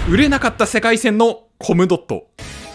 売れなかった世界線のコムドット。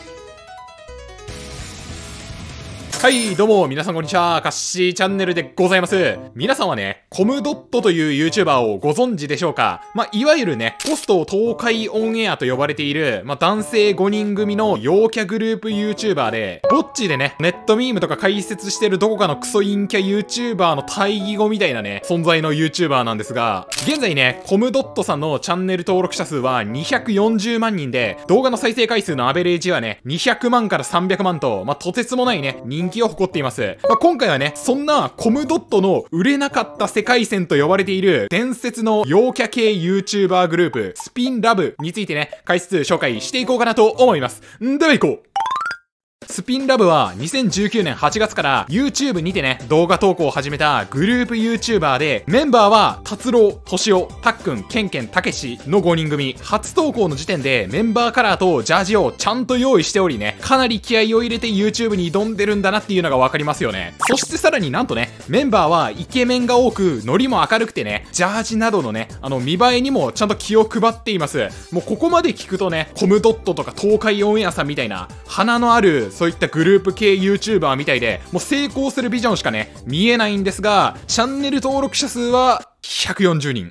はい、どうも、皆さんこんにちは。カッシーチャンネルでございます。皆さんはね、コムドットという YouTuber をご存知でしょうか？いわゆるね、ポスト東海オンエアと呼ばれている、男性5人組の陽キャグループ YouTuber で、ぼっちでね、ネットミームとか解説してるどこかのクソ陰キャ YouTuber の対義語みたいなね、存在の YouTuber なんですが、現在ね、コムドットさんのチャンネル登録者数は240万人で、動画の再生回数のアベレージはね、200万から300万と、とてつもないね、人気を誇っています。今回はね、そんなコムドットの売れなかった世界線と呼ばれている伝説の陽キャ系 YouTuber グループ、スピンラブについてね、回数紹介していこうかなと思います。では行こう。スピンラブは2019年8月から YouTube にてね、動画投稿を始めたグループ YouTuber で、メンバーは達郎、としお、たっくん、けんけん、たけしの5人組。初投稿の時点でメンバーカラーとジャージをちゃんと用意しておりね、かなり気合を入れて YouTube に挑んでるんだなっていうのがわかりますよね。そしてさらになんとね、メンバーはイケメンが多く、ノリも明るくてね、ジャージなどのね、見栄えにもちゃんと気を配っています。もうここまで聞くとね、コムドットとか東海オンエアさんみたいな、花のある、そういったグループ系 YouTuber みたいで、もう成功するビジョンしかね、見えないんですが、チャンネル登録者数は140人。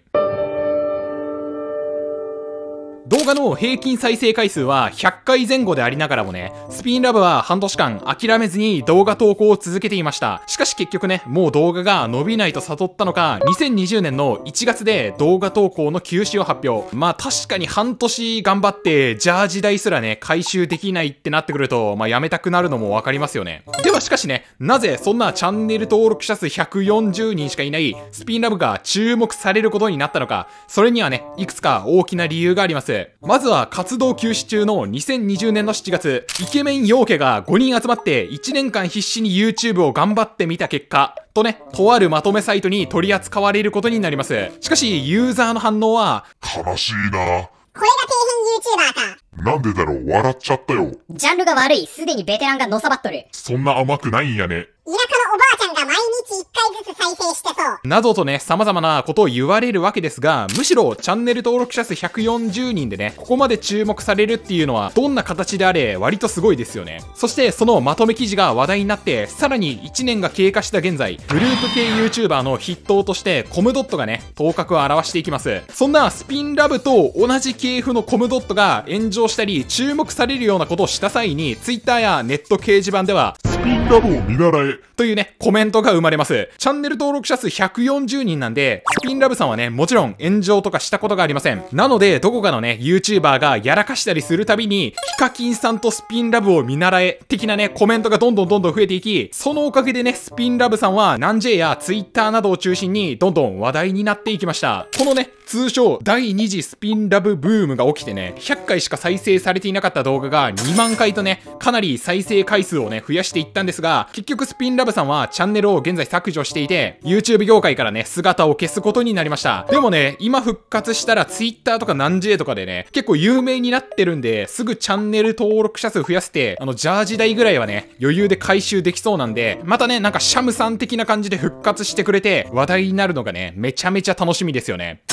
動画の平均再生回数は100回前後でありながらもね、スピンラブは半年間諦めずに動画投稿を続けていました。しかし結局ね、もう動画が伸びないと悟ったのか、2020年の1月で動画投稿の休止を発表。確かに半年頑張ってジャージ代すらね、回収できないってなってくると、やめたくなるのもわかりますよね。ではしかしね、なぜそんなチャンネル登録者数140人しかいないスピンラブが注目されることになったのか、それにはね、いくつか大きな理由があります。まずは活動休止中の2020年の7月、イケメン陽キャが5人集まって1年間必死に YouTube を頑張ってみた結果、とね、とあるまとめサイトに取り扱われることになります。しかし、ユーザーの反応は、 悲しいな。 これが底辺 YouTuber か。 なんでだろう、笑っちゃったよ。 ジャンルが悪い、すでにベテランがのさばっとる。 そんな甘くないんやね。 田舎のおばあちゃんが毎日1回ずつ再生してそう。 などとね、様々なことを言われるわけですが、むしろチャンネル登録者数140人でね、ここまで注目されるっていうのは、どんな形であれ、割とすごいですよね。そして、そのまとめ記事が話題になって、さらに1年が経過した現在、グループ系 YouTuber の筆頭として、コムドットがね、頭角を現していきます。そんなスピンラブと同じ系譜のコムドットが炎上したり、注目されるようなことをした際に、Twitter やネット掲示板では、 スピンラブを見習えというね、コメントが生まれます。チャンネル登録者数140人なんで、スピンラブさんはね、もちろん炎上とかしたことがありません。なので、どこかのね、YouTuber がやらかしたりするたびに、ヒカキンさんとスピンラブを見習え、的なね、コメントがどんどん増えていき、そのおかげでね、スピンラブさんは、ナンジェや Twitter などを中心に、どんどん話題になっていきました。このね、通称、第2次スピンラブブームが起きてね、100回しか再生されていなかった動画が2万回とね、かなり再生回数をね、増やしていったんですが、結局スピンラブさんはチャンネルを現在削除していて、YouTube 業界からね、姿を消すことになりました。でもね、今復活したら Twitter とかナンジェとかでね、結構有名になってるんで、すぐチャンネル登録者数増やして、ジャージ代ぐらいはね、余裕で回収できそうなんで、またね、なんかシャムさん的な感じで復活してくれて、話題になるのがね、めちゃめちゃ楽しみですよね。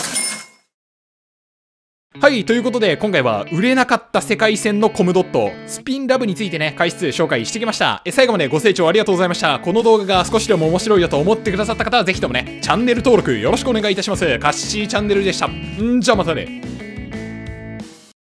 はい、ということで今回は売れなかった世界線のコムドット、スピンラブについてね、回数紹介してきました。最後までご清聴ありがとうございました。この動画が少しでも面白いよと思ってくださった方はぜひともね、チャンネル登録よろしくお願いいたします。カッシーチャンネルでした。じゃあまたね。